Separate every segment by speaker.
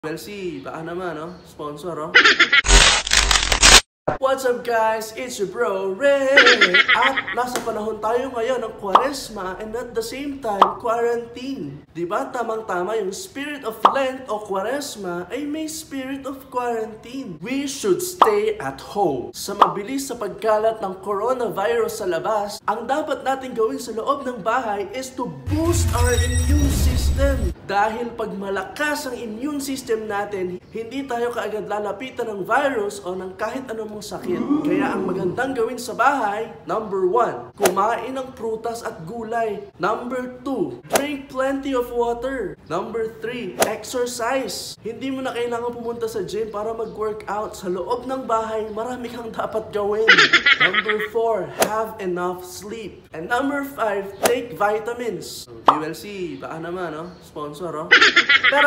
Speaker 1: Well, baka naman, no? Sponsor, oh. What's up guys? It's your bro, Ray! At nasa panahon tayo ngayon ng Kwaresma and at the same time, quarantine. Diba tamang-tama yung spirit of Lent o Kwaresma ay may spirit of quarantine. We should stay at home. Sa mabilis sa pagkalat ng coronavirus sa labas, ang dapat natin gawin sa loob ng bahay is to boost our immune system. Dahil pag malakas ang immune system natin, hindi tayo kaagad lalapitan ng virus o ng kahit anumang sakit. Kaya ang magandang gawin sa bahay, number 1, kumain ng prutas at gulay. Number 2, drink plenty of water. Number 3, exercise. Hindi mo na kailangan pumunta sa gym para mag-workout. Sa loob ng bahay, marami kang dapat gawin. Number 4, have enough sleep. And number 5, take vitamins. You will see, baka naman, no? Sponsor, oh. Pero.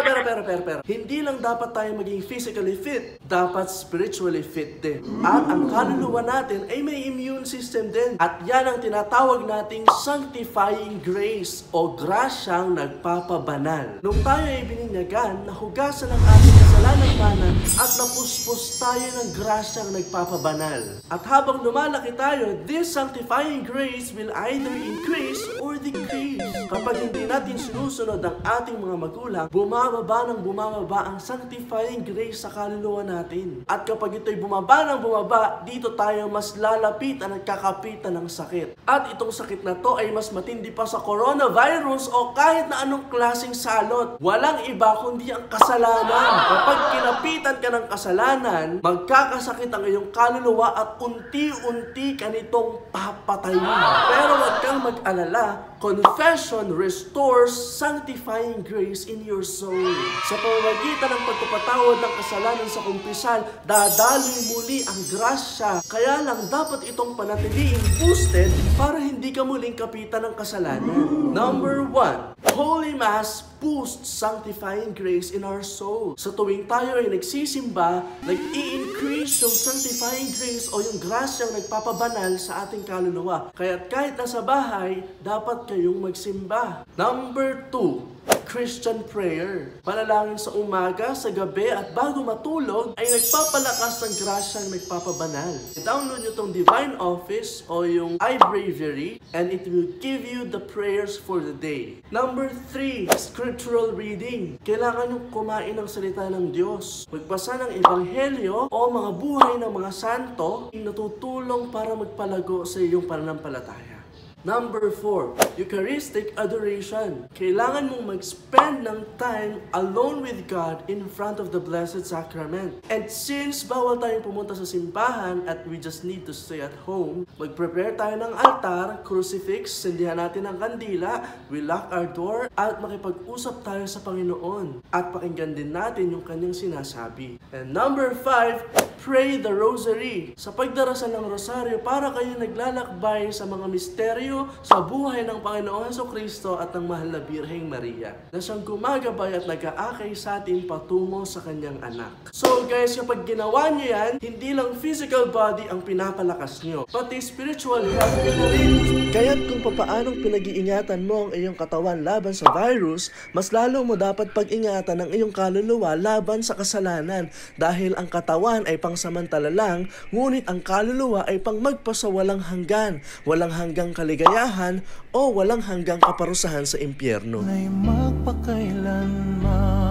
Speaker 1: Hindi lang dapat tayo maging physically fit, dapat spiritually fit din. At ang kaluluwa natin ay may immune system din. At yan ang tinatawag nating sanctifying grace o grasyang nagpapabanal. Nung tayo ay bininyagan, nahugasan ang ating kasalanan at napuspos tayo ng grasyang nagpapabanal. At habang lumalaki tayo, this sanctifying grace will either increase or decrease. Kapag hindi natin sinusunod ang ating mga magulang, bumababa ang sanctifying grace sa kaluluwa natin. At kapag ito'y bumaba, dito tayo mas lalapitan at kakapitan ng sakit. At itong sakit na to ay mas matindi pa sa coronavirus o kahit na anong klaseng salot. Walang iba kundi ang kasalanan. Kapag kinapitan ka ng kasalanan, magkakasakit ang iyong kaluluwa at unti-unti ka nitong papatayin. Pero huwag kang mag-alala, confession restores sanctifying grace in your soul. Sa pamamagitan ng pagpapatawad ng kasalanan sa kumpisal, dadaloy muli ang grasya. Kaya lang dapat itong panatiliing boosted para hindi ka muling kapitan ng kasalanan. Number 1, Holy Mass boosts sanctifying grace in our soul. Sa tuwing tayo ay nagsisimba, nag-i-increase yung sanctifying grace o yung grasyang nagpapabanal sa ating kaluluwa. Kaya't kahit nasa bahay, dapat kayong magsimba. Number 2, Christian prayer. Panalangin sa umaga, sa gabi at bago matulog ay nagpapalakas ng grasyang nagpapabanal. Download nyo tong Divine Office o yung iBreviary and it will give you the prayers for the day. Number 3, scriptural reading. Kailangan nyo kumain ng salita ng Diyos. Magbasa ng ebanghelyo o mga buhay ng mga santo yung natutulong para magpalago sa iyong pananampalataya. Number 4, Eucharistic adoration. Kailangan mong mag-spend ng time alone with God in front of the Blessed Sacrament. And since bawal tayong pumunta sa simbahan at we just need to stay at home, mag-prepare tayo ng altar, crucifix, sindihan natin ang kandila, we lock our door, at makipag-usap tayo sa Panginoon. At pakinggan din natin yung kanyang sinasabi. And number 5, pray the rosary. Sa pagdarasal ng rosaryo, para kayo naglalakbay sa mga misteryo sa buhay ng Panginoon Jesucristo at ng mahal na Birheng Maria, na siyang gumagabay at nag-aakay sa atin patungo sa kanyang anak. So guys, kapag ginawa niyo yan, hindi lang physical body ang pinapalakas niyo, pati spiritual health na rin. Kaya't kung papaanong pinag-iingatan mo ang iyong katawan laban sa virus, mas lalo mo dapat pag-ingatan ang iyong kaluluwa laban sa kasalanan. Dahil ang katawan ay pangsamantala lang, ngunit ang kaluluwa ay pang magpasawalang hanggan, walang hanggang kaligayahan o walang hanggang kaparusahan sa impyerno. Ay magpakailanman.